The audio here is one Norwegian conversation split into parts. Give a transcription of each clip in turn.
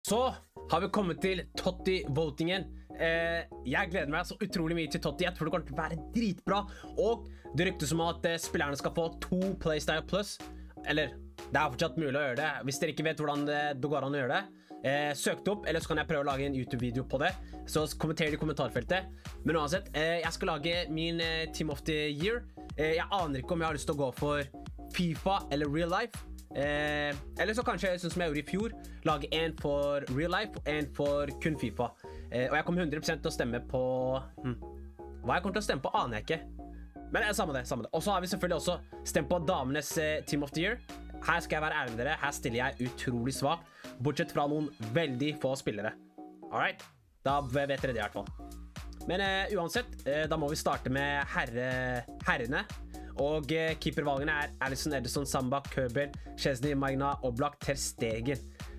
Så har vi kommet til Totti-votingen. Jeg gleder meg så utrolig mye til Totti. Jeg tror det kommer til å være dritbra. Og det ryktes om at spillerne skal få 2 Playstyle Plus. Eller, det er fortsatt mulig å gjøre det. Hvis dere ikke vet hvordan det går an å gjøre det, søk det opp, eller så kan jeg prøve å lage en YouTube-video på det. Så kommenter det i kommentarfeltet. Men uansett, jeg skal lage min Team of the Year. Jeg aner ikke om jeg har lyst til å gå for FIFA eller Real Life. Eller så kanskje, sånn som jeg gjorde i fjor, lage en for Real Life og en for kun FIFA. Og jeg kommer 100% til å stemme på hva jeg kommer til å stemme på aner jeg ikke. Men samme det. Og så har vi selvfølgelig også stemt på damenes Team of the Year. Her skal jeg være ærlig med dere. Her stiller jeg utrolig svagt, bortsett fra noen veldig få spillere. Alright, da vet dere det i hvert fall. Men uansett, da må vi starte med herrene. Og keepervalgene er Alisson, Ederson, Samba, Køber, Chesney, Magna, Oblak, Ter Stegen.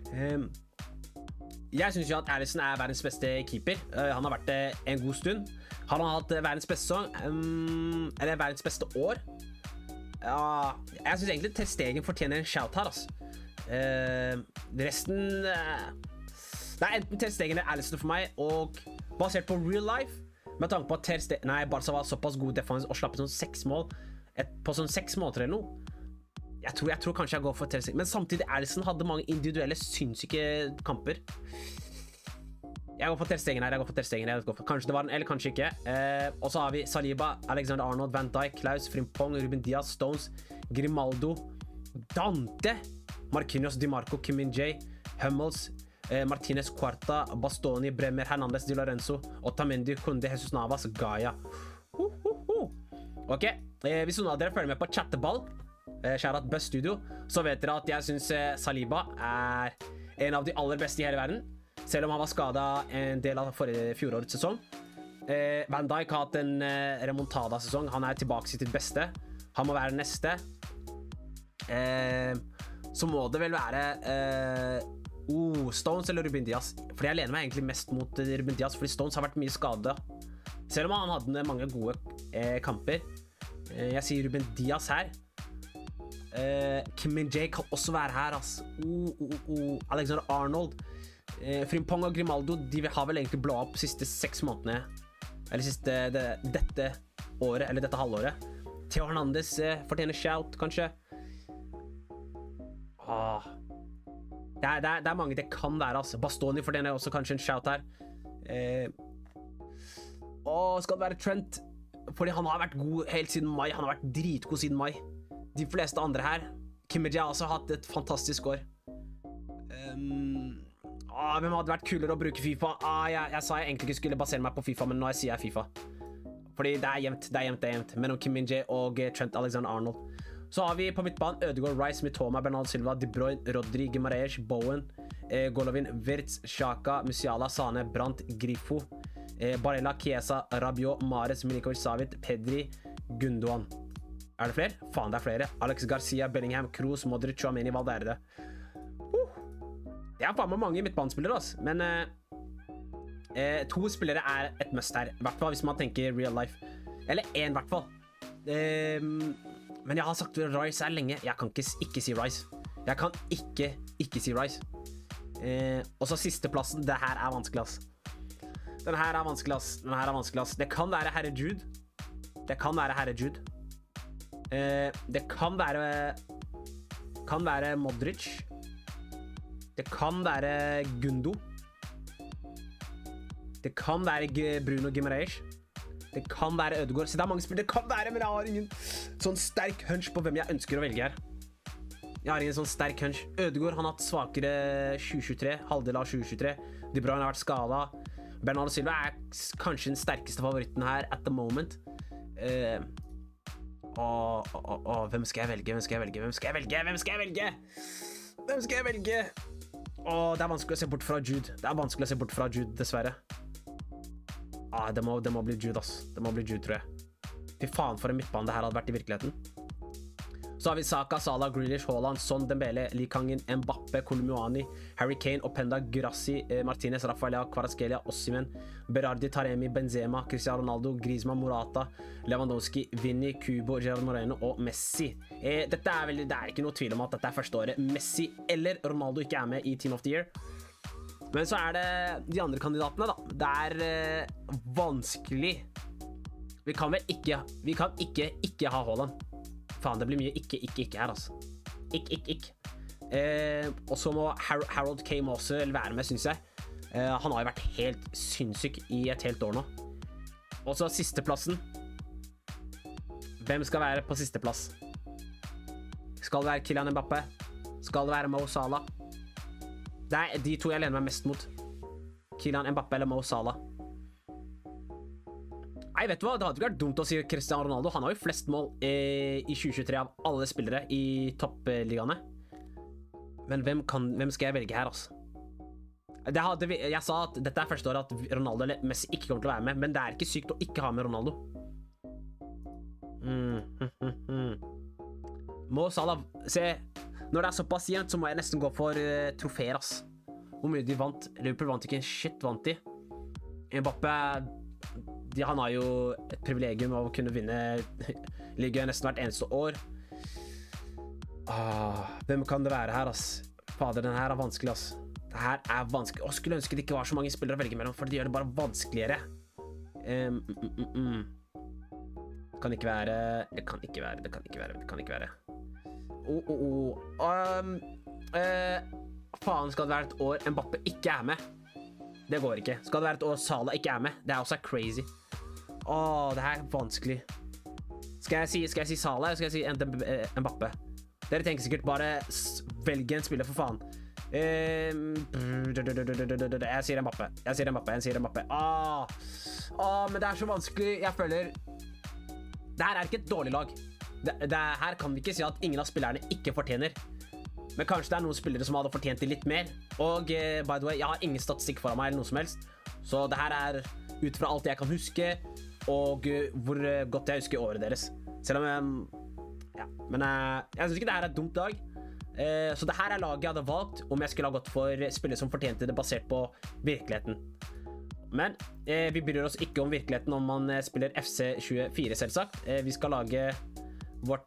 Jeg synes jo at Alisson er verdens beste keeper. Han har vært det en god stund. Han har hatt verdens beste sesong, eller verdens beste år. Ja, jeg synes egentlig Ter Stegen fortjener en shout her, altså. Resten det er enten Ter Stegen eller Alisson for meg. Og basert på real life, med tanke på at Barca var såpass god defense og slapp sånn 6 mål på sånn 6 måneder eller noe. Jeg tror kanskje jeg går for Ter Stegen. Men samtidig Alisson hadde mange individuelle synssyke kamper. Jeg går for Ter Stegen her. Kanskje det var den, eller kanskje ikke. Og så har vi Saliba, Alexander Arnold, Van Dijk, Klaus, Frimpong, Ruben Diaz, Stones, Grimaldo, Dante, Marquinhos, Di Marco, Kim Min-jae, Hummels, Martinez, Quarta, Bastoni, Bremer, Hernandez, Di Lorenzo, Otamendi, Kunde, Jesus Navas, Gaia. Ok, hvis noen av dere følger med på chatteball, Sharat Buzz Studio, så vet dere at jeg synes Saliba er en av de aller beste i hele verden, selv om han var skadet en del av fjorårets sesong. Van Dijk har hatt en remontada-sesong. Han er tilbake til sitt beste. Han må være neste. Så må det vel være Stones eller Ruben Diaz. Fordi jeg lener meg egentlig mest mot Ruben Diaz, fordi Stones har vært mye skadet. Selv om han hadde mange gode kamper. Jeg sier Ruben Diaz her. Kim Min-jae kan også være her, ass. Alexander Arnold, Frimpong og Grimaldo, de har vel egentlig blå opp siste 6 månedene. Eller dette året, eller dette halvåret. Theo Hernandez fortjener shout, kanskje. Det er mange det kan være, altså. Bastoni fortjener også kanskje en shout her. Skal det være Trent? Fordi han har vært god helt siden mai. Han har vært dritgod siden mai. De fleste andre her. Kim Min-jae har også hatt et fantastisk år. Hvem hadde vært kulere å bruke FIFA? Jeg sa jeg egentlig ikke skulle basere meg på FIFA, men nå sier jeg FIFA. Fordi det er jevnt. Mellom Kim Min-jae og Trent Alexander-Arnold. Så har vi på midtbanen Ødegaard, Rice, Mitoma, Bernardo Silva, De Bruyne, Rodri, Guimaraes, Bowen, Golovin, Wirtz, Xhaka, Musiala, Sane, Brandt, Grifo, Barella, Chiesa, Rabiot, Mahrez, Milinkovic, Savic, Pedri, Gundogan. Er det flere? Faen, det er flere. Alex Garcia, Bellingham, Kroos, Modric, Tchouaméni, Valverde. Det er faen meg mange midtbanespillere, altså. Men 2 spillere er et must her. I hvert fall hvis man tenker real life. Eller 1 i hvert fall. Men jeg har sagt Rice er lenge. Jeg kan ikke si Rice. Jeg kan ikke si Rice. Og så sisteplassen. Det her er vanskelig, ass. Den her er vanskelig, ass. Det kan være herre Jude. Det kan være Modric. Det kan være Gundo. Det kan være Bruno Guimaraes. Det kan være Ødegaard. Så det er mange spillere. Det kan være, men jeg har ingen sånn sterk hunch på hvem jeg ønsker å velge her. Jeg har ingen sånn sterk hunch. Ødegaard, han har hatt svakere 2023, halvdel av 2023. De Bruyne har vært skadet. Bernardo Silva er kanskje den sterkeste favoritten her at the moment. Hvem skal jeg velge? Det er vanskelig å se bort fra Jude. Dessverre. Det må bli Jude, ass. Det må bli Jude, tror jeg. Fy faen for en midtbane det her hadde vært i virkeligheten. Så har vi Saka, Salah, Grealish, Haaland, Son, Dembele, Lee Kangin, Mbappe, Koulibaly, Harry Kane, Openda, Grassi, Martinez, Rafael, Kvaratskhelia, Osimhen, Berardi, Taremi, Benzema, Cristiano Ronaldo, Griezmann, Morata, Lewandowski, Vinny, Kubo, Gerard Moreno og Messi. Det er ikke noe tvil om at dette er første året Messi eller Ronaldo ikke er med i Team of the Year. Men så det de andre kandidatene da. Det vanskelig. Vi kan ikke ha Haaland. Faen, det blir mye ikke her, altså. Og så må Harold Kane også være med, synes jeg. Han har jo vært helt sinnssyk i et helt år nå. Og så sisteplassen. Hvem skal være på sisteplass? Skal det være Kylian Mbappé? Skal det være Mo Salah? Det de to jeg lener meg mest mot. Kylian Mbappé eller Mo Salah. Nei, vet du hva? Det hadde ikke vært dumt å si Cristiano Ronaldo. Han har jo flest mål i 2023 av alle spillere i toppligaene. Men hvem skal jeg velge her, altså? Jeg sa at dette første året at Ronaldo eller Messi ikke kommer til å være med, men det ikke sykt å ikke ha med Ronaldo. Mo Salah, se, når det såpass jevnt, så må jeg nesten gå for trofeer, ass. Hvor mye de vant. Liverpool vant ikke en shit, vant de. Mbappé, han har jo et privilegium av å kunne vinne ligaen nesten hvert eneste år. Hvem kan det være her, ass? Fader, den her vanskelig, ass. Det her vanskelig. Jeg skulle ønske det ikke var så mange spillere å velge mellom, for det gjør det bare vanskeligere. Det kan ikke være. Faen, skal det være et år Mbappé ikke med? Det går ikke. Skal det være et år Salah ikke med? Det også crazy. Det her vanskelig. Skal jeg si Salah, eller skal jeg si Mbappé? Dere tenker sikkert bare velge en spiller for faen. Jeg sier Mbappé. Men det så vanskelig. Jeg føler det her ikke et dårlig lag. Her kan vi ikke si at ingen av spillerne ikke fortjener. Men kanskje det noen spillere som hadde fortjent det litt mer. Og by the way, jeg har ingen statistikk foran meg eller noe som helst. Så det her ut fra alt jeg kan huske, og hvor godt jeg husker året deres. Selv om men jeg synes ikke det her et dumt lag. Så det her laget jeg hadde valgt om jeg skulle ha gått for spillere som fortjente det basert på virkeligheten. Men vi bryr oss ikke om virkeligheten om man spiller FC24 selvsagt. Vi skal lage vårt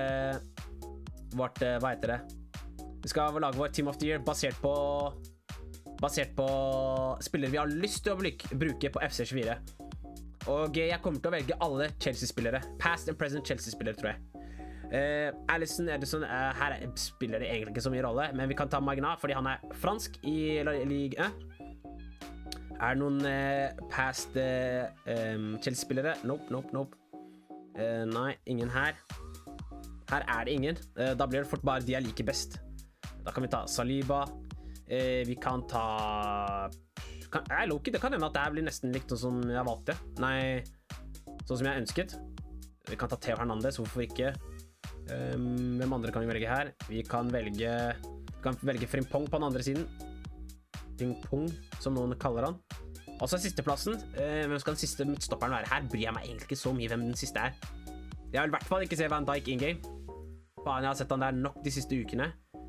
hva heter det? Vi skal lage vår Team of the Year basert på spillere vi har lyst til å bruke på FC24. Og jeg kommer til å velge alle Chelsea-spillere. Past and present Chelsea-spillere, tror jeg. Alisson, Edison, her spiller det egentlig ikke så mye rolle, men vi kan ta Magna, fordi han fransk i Ligue 1. Det noen past Chelsea-spillere? Nope. Nei, ingen her. Her det ingen. Da blir det fort bare de jeg liker best. Da kan vi ta Saliba. Vi kan ta... Loki, det kan hende at det blir nesten likt sånn som jeg valgte. Nei, sånn som jeg ønsket. Vi kan ta Theo Hernandez, hvorfor ikke? Hvem andre kan vi velge her? Vi kan velge Frimpong på den andre siden. Frimpong, som noen kaller han. Og så sisteplassen. Hvem skal den siste midtstopperen være? Her bryr jeg meg egentlig ikke så mye hvem den siste Jeg vil i hvert fall ikke se Van Dijk in-game. Faen, jeg har sett han der nok de siste ukene.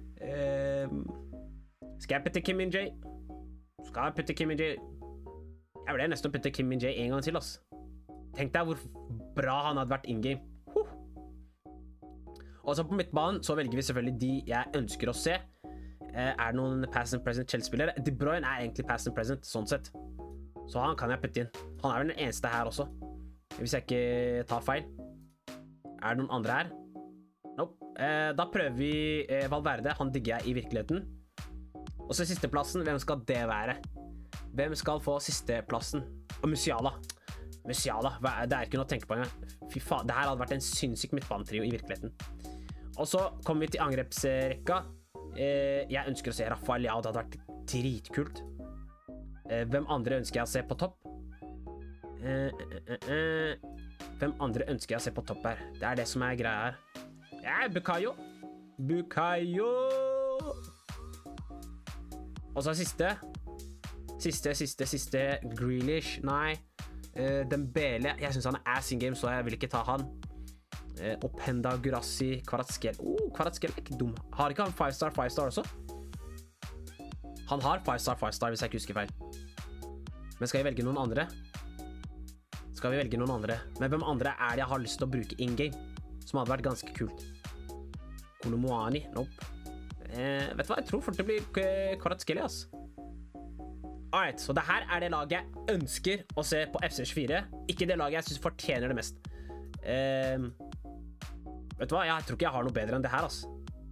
Skal jeg putte Kim Min-jae? Jeg ble nesten å putte Kim Min-jae en gang til, ass. Tenk deg hvor bra han hadde vært in-game. Og så på midtbanen så velger vi selvfølgelig de jeg ønsker å se. Det noen past and present Chelsea-spillere? De Bruyne egentlig past and present, sånn sett. Så han kan jeg putte inn. Han vel den eneste her også, hvis jeg ikke tar feil. Det noen andre her? Nope. Da prøver vi Valverde. Han digger jeg i virkeligheten. Og så sisteplassen, hvem skal det være? Hvem skal få sisteplassen? Og Musiala. Det ikke noe å tenke på engang. Fy faen, det her hadde vært en sinnssyk midtbanetrio i virkeligheten. Og så kommer vi til angrepsrekka. Jeg ønsker å se Rafael Leao, det hadde vært dritkult. Hvem andre ønsker jeg å se på topp? Hvem andre ønsker jeg å se på topp her? Det det som greia her. Bukayo. Og så siste. Grealish, nei. Dembele, jeg synes han ass in game, så jeg vil ikke ta han. Openda, Gurassi, Kvaratskhelia ikke dum. Har ikke han 5-star også? Han har 5-star hvis jeg ikke husker feil. Men skal jeg velge noen andre? Men hvem andre det jeg har lyst til å bruke in-game? Som hadde vært ganske kult. Kolomoani, nope. Vet du hva, jeg tror fort det blir Kvaratskhelia, ass. Alright, så det her det laget jeg ønsker å se på FC24. Ikke det laget jeg synes fortjener det mest. Vet du hva? Jeg tror ikke jeg har noe bedre enn det her, altså.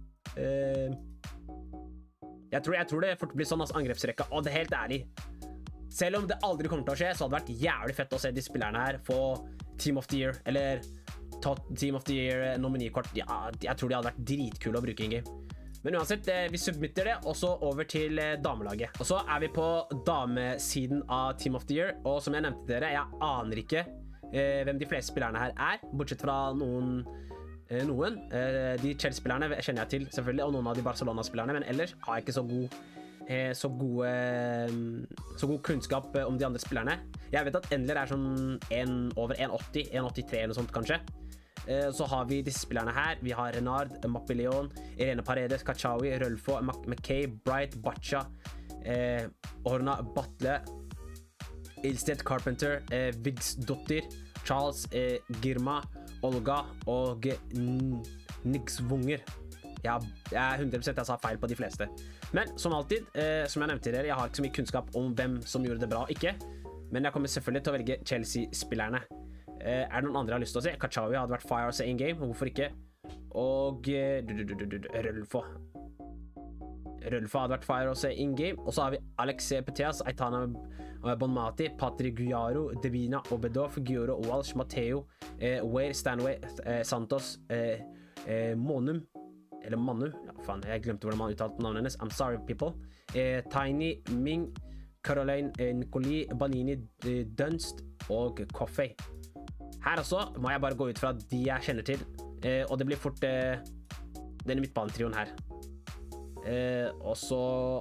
Jeg tror det fort blir sånn, altså, angrepsrekka. Og det er helt ærlig. Selv om det aldri kommer til å skje, så hadde det vært jævlig fett å se de spillerne her få Team of the Year, eller Team of the Year nominikort. Ja, jeg tror de hadde vært dritkule å bruke i en game. Men uansett, vi submitter det, og så over til damelaget. Og så vi på damesiden av Team of the Year, og som jeg nevnte til dere, jeg aner ikke hvem de fleste spillerne her bortsett fra noen. De Chelsea-spillerne kjenner jeg til, selvfølgelig, og noen av de Barcelona-spillerne, men ellers har jeg ikke så god kunnskap om de andre spillerne. Jeg vet at Endler sånn over 1,80, 1,83 eller noe sånt, kanskje. Så har vi disse spillerne her. Vi har Renard, Mapilleon, Irene Paredes, Kachawi, Rølfo, McKay, Bright, Bacha, Orna, Batle, Ilstedt, Carpenter, Vigsdottir, Charles, Girma, Olga og Nigsvunger. Jeg 100% jeg sa feil på de fleste. Men som alltid, som jeg nevnte til dere, jeg har ikke så mye kunnskap om hvem som gjorde det bra og ikke. Men jeg kommer selvfølgelig til å velge Chelsea-spillerne. Det noen andre jeg har lyst til å se? Kachawi hadde vært fire å se in-game, hvorfor ikke? Og Rølfo hadde vært fire å se in-game. Og så har vi Alex Petias, Aitana Bonmati, Patrick Guiaro, Devina, Obedov, Gioro, Walsh, Matteo, Weir, Stanway, Santos, Monum, eller Manu, ja faen, jeg glemte hvordan man uttalte navnet hennes, I'm sorry people, Tiny, Ming, Caroline, Nicoli, Banini, Dunst og Coffey. Her også må jeg bare gå ut fra de jeg kjenner til, og det blir fort denne midtbanetrioen her. Og så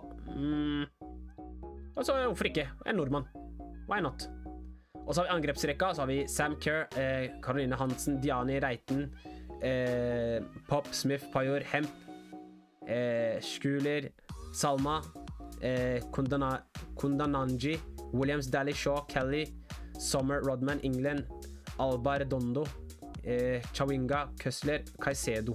hvorfor ikke? Jeg nordmann. Why not? Og så har vi angrepsrekka, så har vi Sam Kerr, Caroline Hansen, Diani Reiten, Pop, Smith, Pajor, Hemp, Skuler, Salma, Kundananji, Williams, Daly, Shaw, Kelly, Sommer, Rodman, England, Alba, Redondo, Chawinga, Køsler, Caicedo.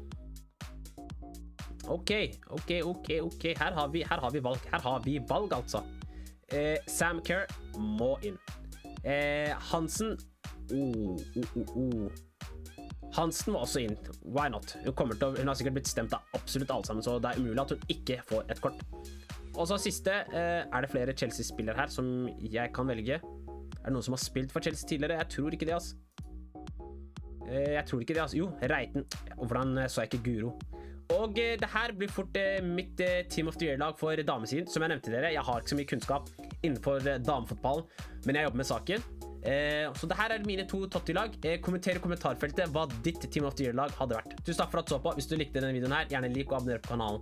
Ok. Her har vi valg, altså. Sam Kerr må inn. Hansen Hansen må også inn. Why not? Hun har sikkert blitt stemt av absolutt alle sammen, så det umulig at hun ikke får et kort. Og så siste, det flere Chelsea-spillere her som jeg kan velge. Det noen som har spilt for Chelsea tidligere? Jeg tror ikke det, altså. Jo, Reiten. Hvordan så jeg ikke Guro? Og det her blir fort mitt Team of the Year-lag for damesiden. Som jeg nevnte dere, jeg har ikke så mye kunnskap innenfor damefotballen, men jeg jobber med saken. Så det her mine 2 Totti-lag. Kommenter i kommentarfeltet hva ditt Team of the Year-lag hadde vært. Tusen takk for at du så på. Hvis du likte denne videoen her, gjerne lik og abonner på kanalen.